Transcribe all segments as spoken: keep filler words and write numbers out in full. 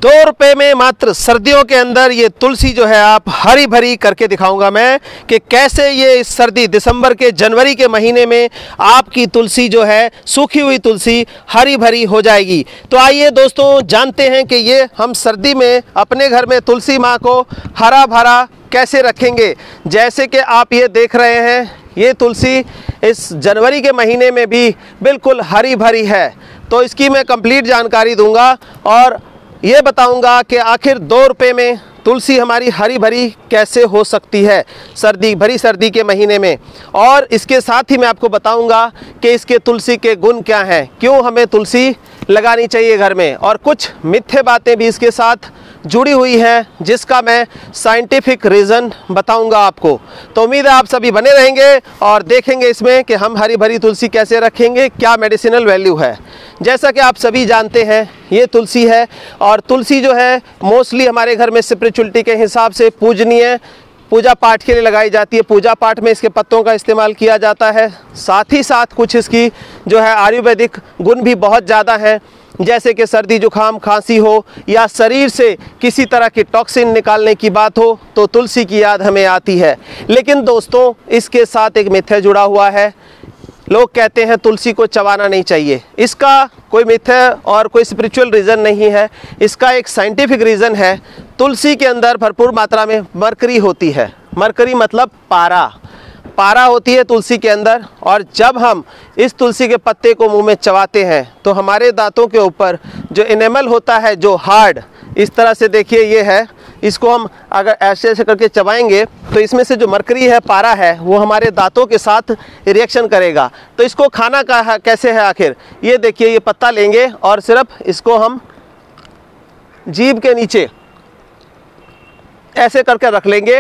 दो रुपए में मात्र सर्दियों के अंदर ये तुलसी जो है आप हरी भरी करके दिखाऊंगा मैं कि कैसे ये इस सर्दी दिसंबर के जनवरी के महीने में आपकी तुलसी जो है सूखी हुई तुलसी हरी भरी हो जाएगी। तो आइए दोस्तों जानते हैं कि ये हम सर्दी में अपने घर में तुलसी माँ को हरा भरा कैसे रखेंगे। जैसे कि आप ये देख रहे हैं, ये तुलसी इस जनवरी के महीने में भी बिल्कुल हरी भरी है। तो इसकी मैं कंप्लीट जानकारी दूंगा और ये बताऊंगा कि आखिर दो रुपये में तुलसी हमारी हरी भरी कैसे हो सकती है सर्दी भरी सर्दी के महीने में। और इसके साथ ही मैं आपको बताऊंगा कि इसके तुलसी के गुण क्या हैं, क्यों हमें तुलसी लगानी चाहिए घर में, और कुछ मिथ्ये बातें भी इसके साथ जुड़ी हुई हैं जिसका मैं साइंटिफिक रीज़न बताऊंगा आपको। तो उम्मीद है आप सभी बने रहेंगे और देखेंगे इसमें कि हम हरी भरी तुलसी कैसे रखेंगे, क्या मेडिसिनल वैल्यू है। जैसा कि आप सभी जानते हैं ये तुलसी है और तुलसी जो है मोस्टली हमारे घर में स्पिरिचुअलिटी के हिसाब से पूजनीय पूजा पाठ के लिए लगाई जाती है। पूजा पाठ में इसके पत्तों का इस्तेमाल किया जाता है। साथ ही साथ कुछ इसकी जो है आयुर्वेदिक गुण भी बहुत ज़्यादा हैं, जैसे कि सर्दी जुकाम खांसी हो या शरीर से किसी तरह की टॉक्सिन निकालने की बात हो तो तुलसी की याद हमें आती है। लेकिन दोस्तों इसके साथ एक मिथ्या जुड़ा हुआ है। लोग कहते हैं तुलसी को चबाना नहीं चाहिए। इसका कोई मिथ्या और कोई स्पिरिचुअल रीज़न नहीं है, इसका एक साइंटिफिक रीज़न है। तुलसी के अंदर भरपूर मात्रा में मरकरी होती है। मरकरी मतलब पारा पारा होती है तुलसी के अंदर, और जब हम इस तुलसी के पत्ते को मुंह में चबाते हैं तो हमारे दांतों के ऊपर जो इनेमल होता है, जो हार्ड, इस तरह से देखिए ये है, इसको हम अगर ऐसे ऐसे करके चबाएंगे तो इसमें से जो मरकरी है, पारा है, वो हमारे दांतों के साथ रिएक्शन करेगा। तो इसको खाना का कैसे है आखिर, ये देखिए, ये पत्ता लेंगे और सिर्फ इसको हम जीभ के नीचे ऐसे करके रख लेंगे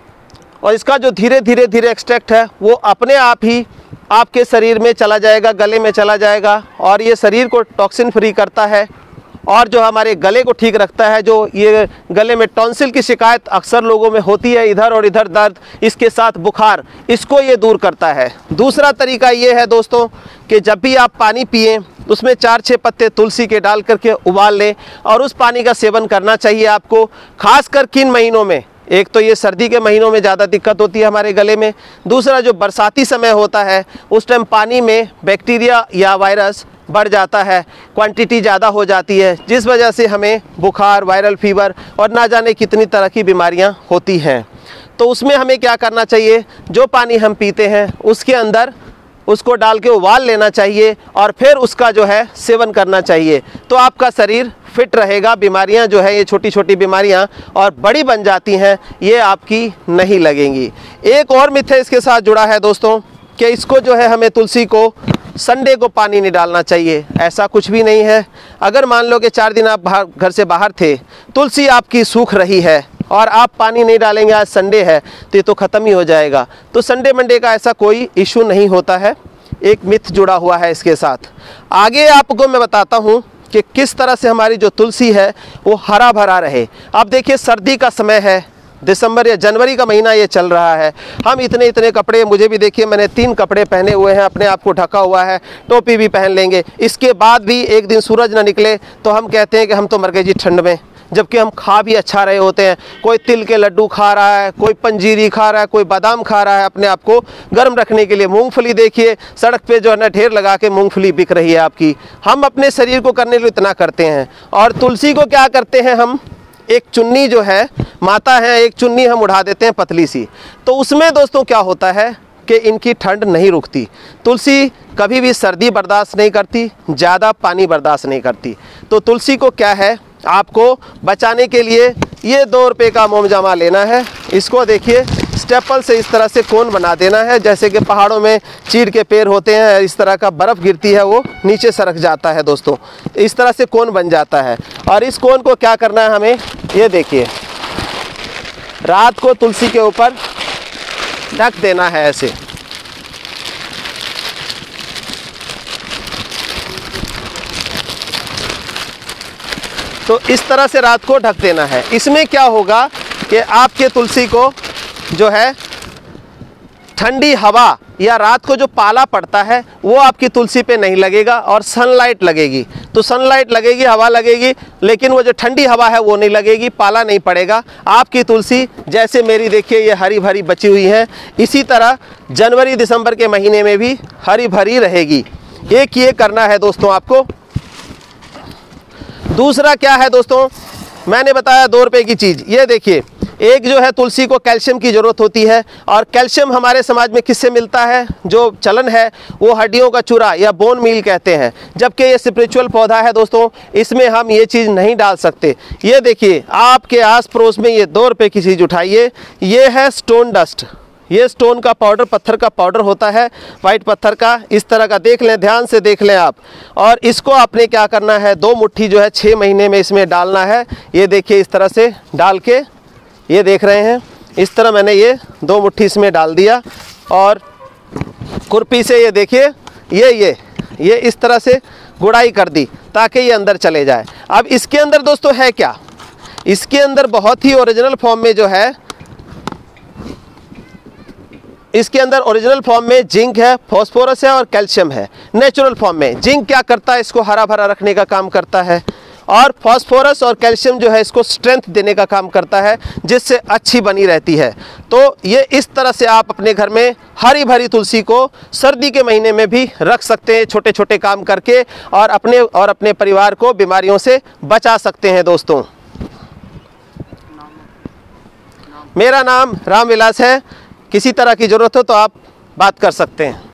और इसका जो धीरे धीरे धीरे एक्सट्रैक्ट है वो अपने आप ही आपके शरीर में चला जाएगा, गले में चला जाएगा, और ये शरीर को टॉक्सिन फ्री करता है और जो हमारे गले को ठीक रखता है। जो ये गले में टॉन्सिल की शिकायत अक्सर लोगों में होती है, इधर और इधर दर्द, इसके साथ बुखार, इसको ये दूर करता है। दूसरा तरीका ये है दोस्तों कि जब भी आप पानी पिएं उसमें चार छः पत्ते तुलसी के डाल करके उबाल लें और उस पानी का सेवन करना चाहिए आपको। खासकर किन महीनों में, एक तो ये सर्दी के महीनों में ज़्यादा दिक्कत होती है हमारे गले में, दूसरा जो बरसाती समय होता है उस टाइम पानी में बैक्टीरिया या वायरस बढ़ जाता है, क्वांटिटी ज़्यादा हो जाती है, जिस वजह से हमें बुखार, वायरल फीवर और ना जाने कितनी तरह की बीमारियां होती हैं। तो उसमें हमें क्या करना चाहिए, जो पानी हम पीते हैं उसके अंदर उसको डाल के उबाल लेना चाहिए और फिर उसका जो है सेवन करना चाहिए। तो आपका शरीर फिट रहेगा, बीमारियां जो है ये छोटी छोटी बीमारियां और बड़ी बन जाती हैं, ये आपकी नहीं लगेंगी। एक और मिथ्या इसके साथ जुड़ा है दोस्तों कि इसको जो है हमें तुलसी को संडे को पानी नहीं डालना चाहिए। ऐसा कुछ भी नहीं है। अगर मान लो कि चार दिन आप बाहर घर से बाहर थे, तुलसी आपकी सूख रही है और आप पानी नहीं डालेंगे, आज संडे है तो ये तो ख़त्म ही हो जाएगा। तो संडे मंडे का ऐसा कोई इशू नहीं होता है। एक मिथ जुड़ा हुआ है इसके साथ। आगे आपको मैं बताता हूँ कि किस तरह से हमारी जो तुलसी है वो हरा भरा रहे। अब देखिए सर्दी का समय है, दिसंबर या जनवरी का महीना ये चल रहा है, हम इतने इतने कपड़े, मुझे भी देखिए मैंने तीन कपड़े पहने हुए हैं, अपने आप को ढका हुआ है, टोपी भी पहन लेंगे, इसके बाद भी एक दिन सूरज ना निकले तो हम कहते हैं कि हम तो मर गए जी ठंड में, जबकि हम खा भी अच्छा रहे होते हैं। कोई तिल के लड्डू खा रहा है, कोई पंजीरी खा रहा है, कोई बादाम खा रहा है अपने आप को गर्म रखने के लिए। मूंगफली देखिए सड़क पे जो है ना ढेर लगा के मूंगफली बिक रही है आपकी। हम अपने शरीर को करने के लिए इतना करते हैं, और तुलसी को क्या करते हैं हम, एक चुन्नी जो है, माता है, एक चुन्नी हम उड़ा देते हैं पतली सी। तो उसमें दोस्तों क्या होता है कि इनकी ठंड नहीं रुकती। तुलसी कभी भी सर्दी बर्दाश्त नहीं करती, ज़्यादा पानी बर्दाश्त नहीं करती। तो तुलसी को क्या है, आपको बचाने के लिए ये दो रुपये का मोमजामा लेना है। इसको देखिए स्टेपल से इस तरह से कोन बना देना है, जैसे कि पहाड़ों में चीड़ के पेड़ होते हैं, इस तरह का बर्फ़ गिरती है वो नीचे सरक जाता है दोस्तों, इस तरह से कोन बन जाता है। और इस कोन को क्या करना है हमें, ये देखिए रात को तुलसी के ऊपर ढक देना है ऐसे। तो इस तरह से रात को ढक देना है। इसमें क्या होगा कि आपके तुलसी को जो है ठंडी हवा या रात को जो पाला पड़ता है वो आपकी तुलसी पे नहीं लगेगा और सनलाइट लगेगी। तो सनलाइट लगेगी, हवा लगेगी, लेकिन वो जो ठंडी हवा है वो नहीं लगेगी, पाला नहीं पड़ेगा। आपकी तुलसी जैसे मेरी देखिए ये हरी भरी बची हुई है, इसी तरह जनवरी दिसंबर के महीने में भी हरी भरी रहेगी। एक ये करना है दोस्तों आपको। दूसरा क्या है दोस्तों, मैंने बताया दो रुपए की चीज़। ये देखिए, एक जो है तुलसी को कैल्शियम की ज़रूरत होती है, और कैल्शियम हमारे समाज में किससे मिलता है? जो चलन है वो हड्डियों का चूरा या बोन मील कहते हैं, जबकि ये स्पिरिचुअल पौधा है दोस्तों, इसमें हम ये चीज़ नहीं डाल सकते। ये देखिए, आपके आस पड़ोस में ये दो रुपए की चीज़ उठाइए, ये है स्टोन डस्ट। ये स्टोन का पाउडर, पत्थर का पाउडर होता है, वाइट पत्थर का, इस तरह का। देख लें, ध्यान से देख लें आप। और इसको आपने क्या करना है, दो मुट्ठी जो है छः महीने में इसमें डालना है। ये देखिए, इस तरह से डाल के, ये देख रहे हैं, इस तरह मैंने ये दो मुट्ठी इसमें डाल दिया, और खुरपी से ये देखिए, ये ये ये इस तरह से गुड़ाई कर दी ताकि ये अंदर चले जाए। अब इसके अंदर दोस्तों है क्या? इसके अंदर बहुत ही ओरिजिनल फॉर्म में जो है, इसके अंदर ओरिजिनल फॉर्म में जिंक है, फास्फोरस है और कैल्शियम है। नेचुरल फॉर्म में जिंक क्या करता है, इसको हरा भरा रखने का काम करता है, और फास्फोरस और कैल्शियम जो है इसको स्ट्रेंथ देने का काम करता है, जिससे अच्छी बनी रहती है। तो ये इस तरह से आप अपने घर में हरी भरी तुलसी को सर्दी के महीने में भी रख सकते हैं, छोटे छोटे काम करके, और अपने और अपने परिवार को बीमारियों से बचा सकते हैं दोस्तों। मेरा नाम रामविलास है। किसी तरह की ज़रूरत हो तो आप बात कर सकते हैं।